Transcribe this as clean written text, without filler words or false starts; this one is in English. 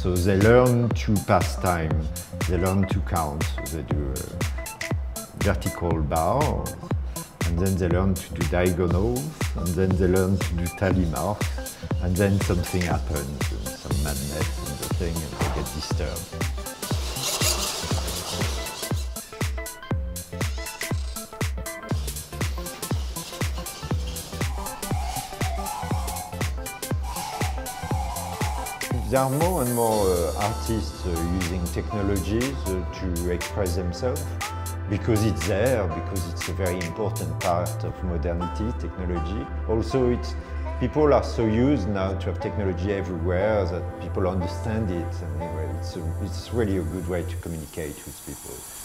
So they learn to pass time, they learn to count. So they do vertical bars, and then they learn to do diagonals, and then they learn to do tally marks, and then something happens, some madness in the thing, and they get disturbed. There are more and more artists using technologies to express themselves because it's there, because it's a very important part of modernity, technology. Also, people are so used now to have technology everywhere that people understand it. Anyway, it's really a good way to communicate with people.